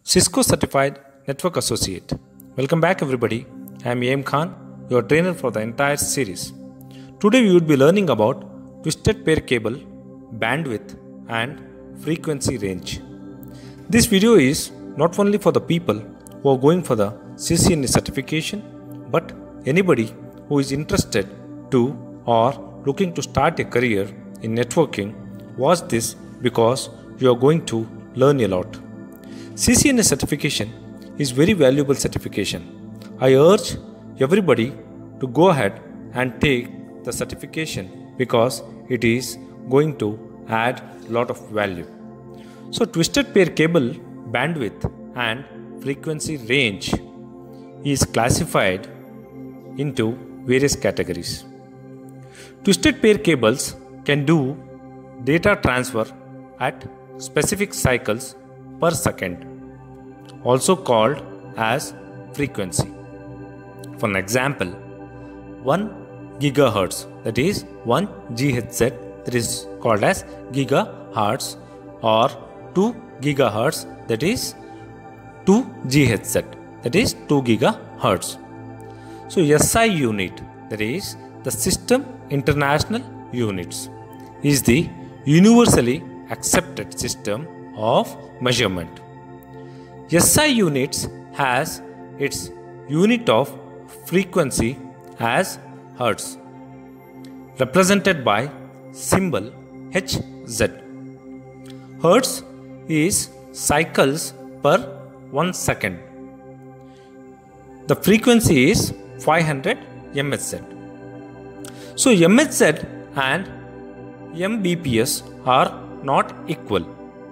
Cisco Certified Network Associate. Welcome back everybody. I am A.M. Khan, your trainer for the entire series. Today we would be learning about twisted pair cable, bandwidth and frequency range. This video is not only for the people who are going for the CCNA certification, but anybody who is interested to or looking to start a career in networking. Watch this because you are going to learn a lot. CCNA certification is very valuable certification. I urge everybody to go ahead and take the certification because it is going to add a lot of value. So twisted pair cable bandwidth and frequency range is classified into various categories. Twisted pair cables can do data transfer at specific cycles per second, also called as frequency. For an example, 1 gigahertz, that is 1 GHz, that is called as gigahertz, or 2 gigahertz, that is 2 GHz, that is 2 gigahertz. So SI unit, that is the System International Units, is the universally accepted system of measurement. SI units has its unit of frequency as Hertz, represented by symbol Hz. Hertz is cycles per 1 second. The frequency is 500 MHz. So MHz and Mbps are not equal.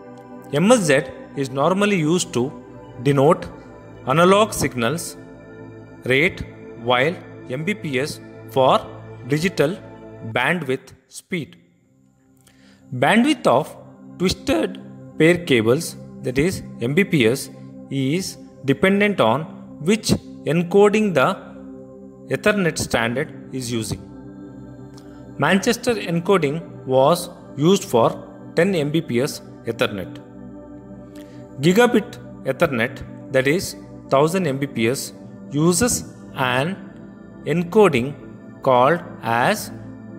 MHz is normally used to denote analog signals rate, while Mbps for digital bandwidth speed. Bandwidth of twisted pair cables, that is Mbps, is dependent on which encoding the Ethernet standard is using. Manchester encoding was used for 10 Mbps Ethernet. Gigabit Ethernet, that is 1000 Mbps, uses an encoding called as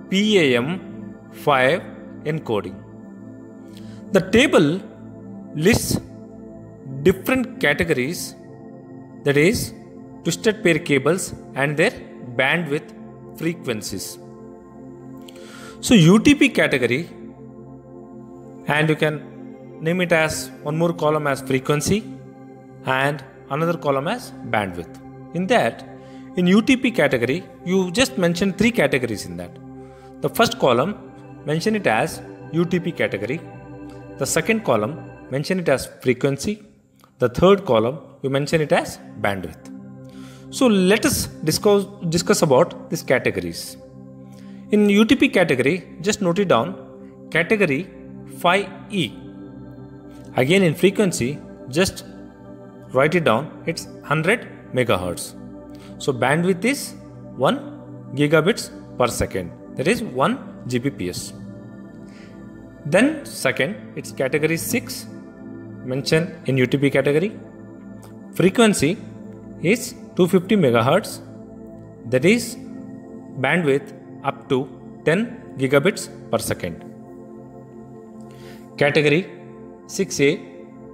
PAM5 encoding. The table lists different categories, that is twisted pair cables and their bandwidth frequencies. So UTP category, and you can name it as one more column as frequency and another column as bandwidth. In that, in UTP category, you just mention 3 categories in that. The first column, mention it as UTP category. The second column, mention it as frequency. The third column, you mention it as bandwidth. So let us discuss about these categories. In UTP category, just note it down, category 5E. Again in frequency, just write it down, it's 100 megahertz. So bandwidth is 1 gigabits per second, that is 1 Gbps. Then second, it's category 6, mentioned in UTP category. Frequency is 250 megahertz, that is bandwidth up to 10 gigabits per second. Category 6A,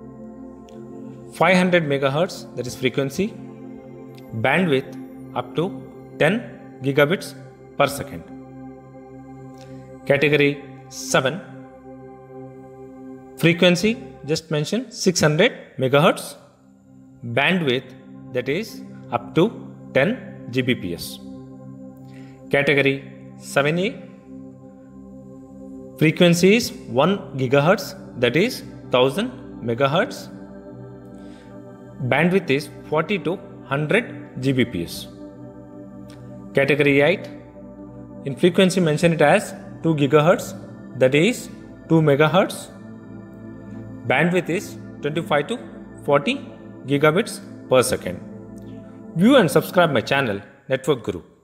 500 megahertz, that is frequency, bandwidth up to 10 gigabits per second. Category 7, frequency just mentioned 600 megahertz, bandwidth that is up to 10 Gbps. Category 7A, frequency is 1 gigahertz, that is 1000 megahertz. Bandwidth is 40 to 100 Gbps. Category 8, in frequency mention it as 2 gigahertz, that is 2 megahertz. Bandwidth is 25 to 40 gigabits per second. View and subscribe my channel Network Guru.